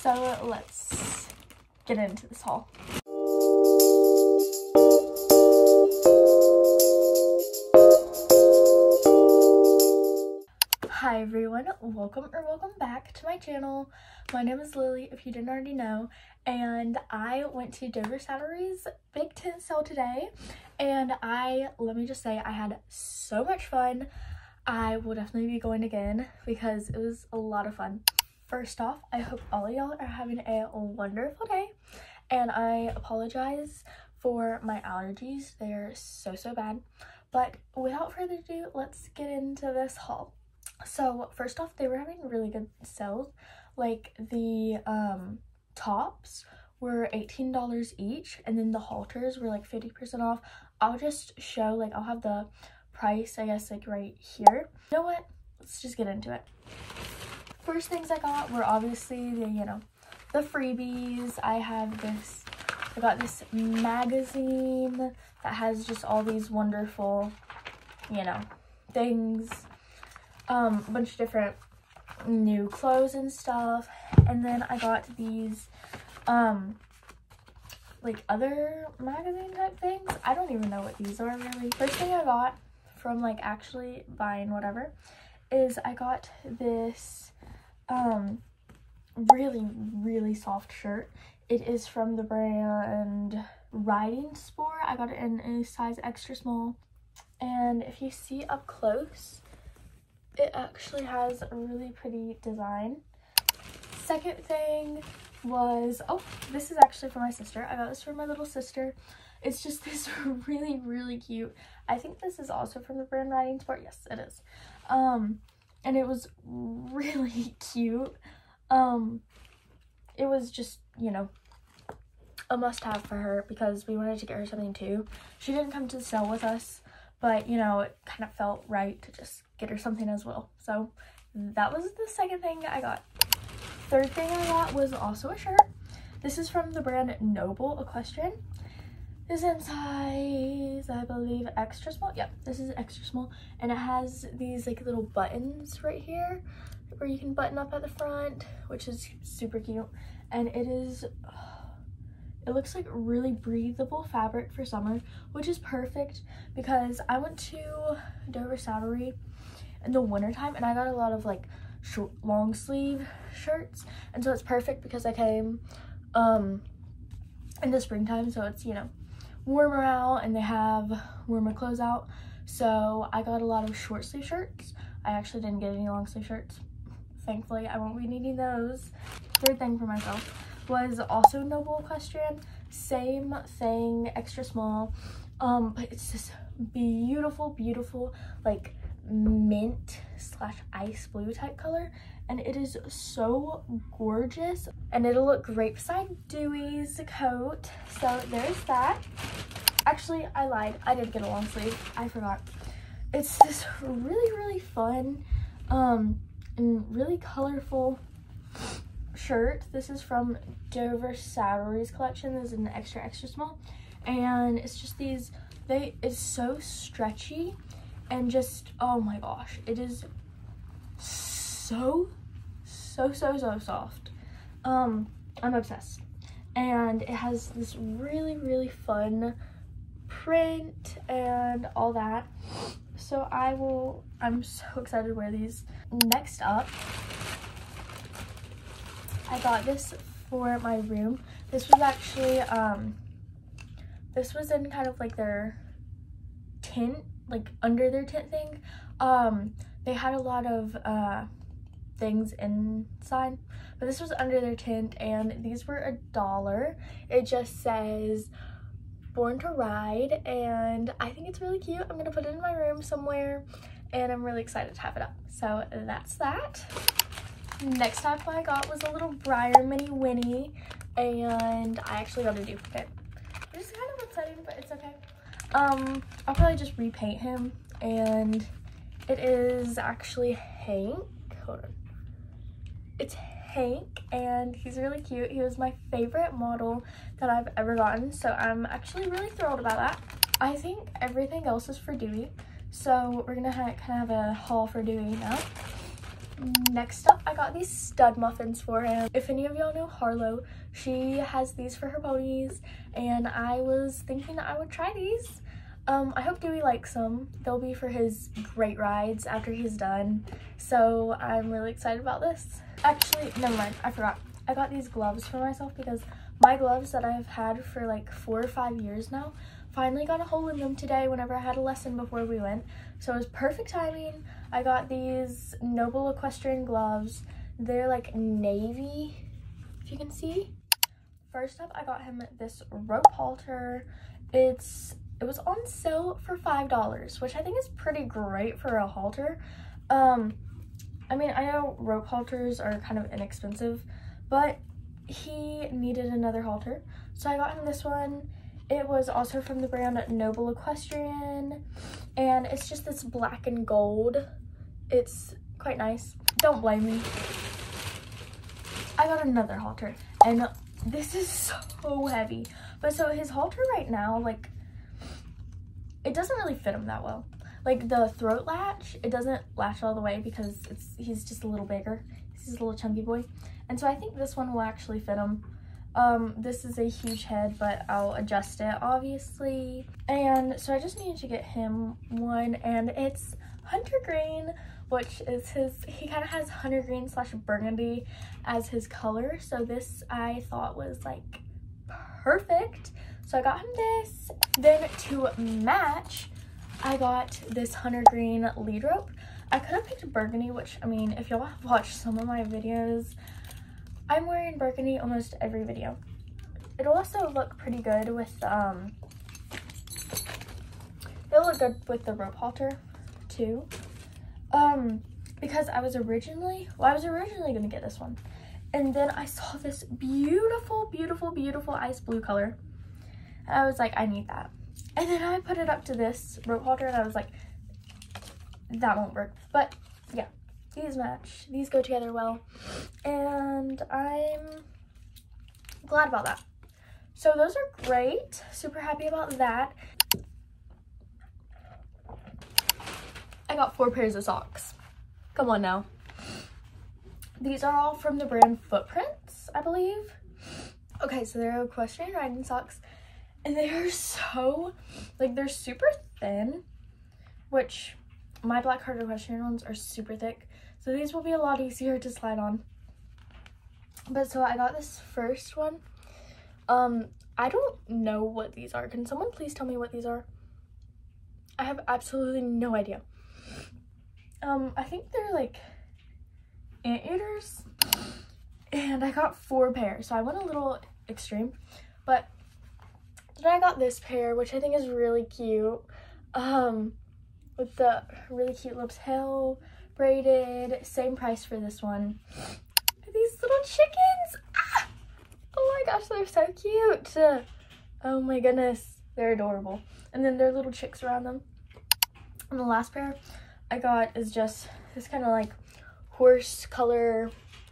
So let's get into this haul. Hi everyone, welcome back to my channel. My name is Lily, if you didn't already know, and I went to Dover Saddlery's big tent sale today, and let me just say, I had so much fun. I will definitely be going again because it was a lot of fun. First off, I hope all of y'all are having a wonderful day, and I apologize for my allergies. They're so bad, but without further ado, let's get into this haul. So first off, they were having really good sales. Like the tops were $18 each, and then the halters were like 50% off. I'll just show, like, I'll have the price, I guess, like right here. You know what? Let's just get into it. First things I got were obviously the, the freebies. I got this magazine that has just all these wonderful, things. A bunch of different new clothes and stuff. And then I got these like other magazine type things. I don't even know what these are really. First thing I got from like actually buying whatever is I got this really soft shirt. It is from the brand Riding Sport. I got it in a size extra small, and if you see up close, it actually has a really pretty design. Second thing was, this is actually for my sister. I got this for my little sister. It's just this really cute. I think this is also from the brand Riding Sport. Yes, it is. And it was really cute. It was just, a must-have for her because we wanted to get her something too. She didn't come to the sale with us, but, it kind of felt right to just get her something as well. So that was the second thing I got. Third thing I got was also a shirt. This is from the brand Noble Equestrian. This is in size, I believe, extra small. Yep, this is extra small, and it has these like little buttons right here where you can button up at the front, which is super cute. And it looks like really breathable fabric for summer, which is perfect because I went to Dover Saddlery in the wintertime and I got a lot of like short, long sleeve shirts, and so it's perfect because I came in the springtime, so it's warmer out and they have warmer clothes out. So I got a lot of short sleeve shirts. I actually didn't get any long sleeve shirts, thankfully. I won't be needing those. Third thing for myself was also Noble Equestrian. Same thing, extra small, but it's this beautiful like mint / ice blue type color, and it is so gorgeous, and it'll look great beside Dewey's coat. So there's that. Actually, I lied, I did get a long sleeve, I forgot. It's this really fun and really colorful shirt. This is from Dover Saddlery's collection. This is an extra small, and it's just these, it's so stretchy and just, oh my gosh, it is so soft. I'm obsessed, and it has this really fun print and all that. So I'm so excited to wear these. Next up, I got this for my room. This was actually, this was in kind of like their tent, like under their tent thing. They had a lot of things inside, but this was under their tent, and these were $1. It just says Born to Ride, and I think it's really cute. I'm gonna put it in my room somewhere, and I'm really excited to have it up. So that's that. Next up I got was a little Briar Mini Winnie, and I actually got a duplicate, which is kind of upsetting, but it's okay. I'll probably just repaint him, and it is actually Hank. Hold on. It's Hank, and he's really cute. He was my favorite model that I've ever gotten, so I'm actually really thrilled about that. I think everything else is for Dewey, so we're gonna kind of have a haul for Dewey now. Next up, I got these stud muffins for him. If any of y'all know Harlow, she has these for her ponies, and I was thinking I would try these. I hope Dewey likes them. They'll be for his great rides after he's done, so I'm really excited about this. Actually, never mind, I forgot. I got these gloves for myself because my gloves that I've had for like 4 or 5 years now finally got a hole in them today whenever I had a lesson before we went. So it was perfect timing. I got these Noble Equestrian gloves. They're like navy, if you can see. First up, I got him this rope halter. It was on sale for $5, which I think is pretty great for a halter. I mean, I know rope halters are kind of inexpensive, but he needed another halter, so I got him this one. It was also from the brand Noble Equestrian, and it's just this black and gold. It's quite nice. Don't blame me. I got another halter, and this is so heavy. But so his halter right now, like, it doesn't really fit him that well. Like the throat latch, it doesn't latch all the way because he's just a little bigger. He's a little chunky boy. And so I think this one will actually fit him. This is a huge head, but I'll adjust it obviously. And so I just needed to get him one, and it's hunter green, which is he kind of has hunter green / burgundy as his color. So this I thought was like perfect. So I got him this. Then to match, I got this hunter green lead rope. I could have picked burgundy, which, I mean, if y'all have watched some of my videos, I'm wearing burgundy almost every video. It'll also look pretty good with, it'll look good with the rope halter too. Because I was originally gonna get this one. And then I saw this beautiful, beautiful, beautiful ice blue color. And I was like, I need that. And then I put it up to this rope halter, and I was like, that won't work. But yeah, these match. These go together well. And I'm glad about that. So those are great. Super happy about that. I got 4 pairs of socks. Come on now. These are all from the brand Footprints, I believe. Okay, so they're equestrian riding socks. And they're so, like, they're super thin, which my black heart equestrian ones are super thick. So these will be a lot easier to slide on. But so I got this first one. I don't know what these are. Can someone please tell me what these are? I have absolutely no idea. I think they're like anteaters. And I got 4 pairs. So I went a little extreme. But then I got this pair, which I think is really cute. With the really cute lapel, braided, same price for this one. These little chickens! Ah! Oh my gosh, they're so cute! Oh my goodness, they're adorable. And then there are little chicks around them. And the last pair I got is just this kind of like horse color,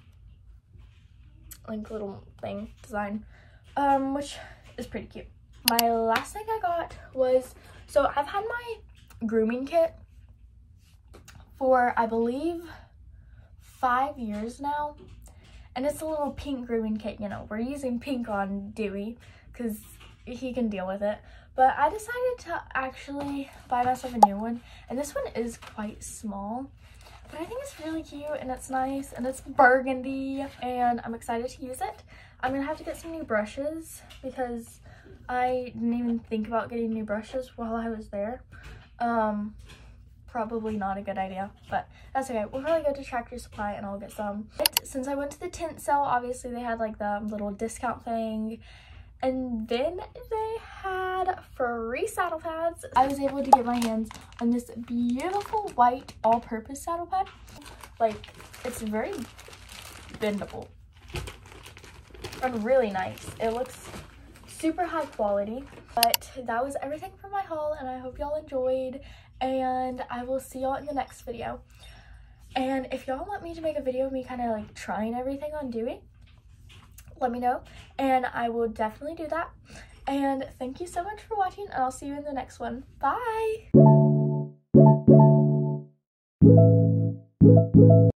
like little thing design, which is pretty cute. My last thing I got was, so I've had my grooming kit for, I believe, 5 years now, and it's a little pink grooming kit. You know, we're using pink on Dewey because he can deal with it, but I decided to actually buy myself a new one, and this one is quite small, but I think it's really cute and it's nice, and it's burgundy, and I'm excited to use it. I'm gonna have to get some new brushes because I didn't even think about getting new brushes while I was there. Probably not a good idea, but that's okay. We'll probably go to Tractor Supply and I'll get some. Since I went to the tent sale, obviously they had like the little discount thing, and then they had free saddle pads. I was able to get my hands on this beautiful white all-purpose saddle pad. Like, it's very bendable and really nice. It looks super high quality. But that was everything for my haul, and I hope y'all enjoyed, and I will see y'all in the next video. And if y'all want me to make a video of me kind of like trying everything on Dewey, let me know, and I will definitely do that. And thank you so much for watching, and I'll see you in the next one. Bye!